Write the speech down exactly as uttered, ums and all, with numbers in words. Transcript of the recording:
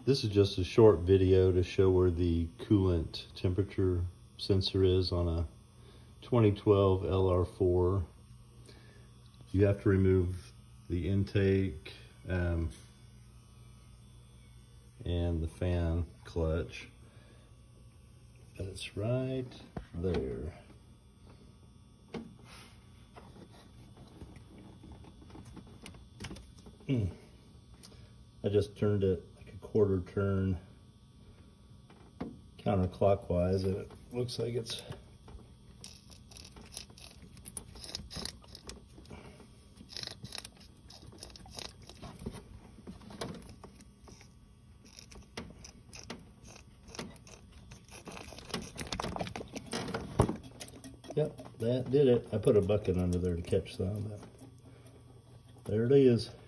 This is just a short video to show where the coolant temperature sensor is on a twenty twelve L R four. You have to remove the intake um, and the fan clutch, but it's right there. Mm. I just turned it like a quarter turn counterclockwise, and it looks like it's Yep, that did it. I put a bucket under there to catch some, but there it is.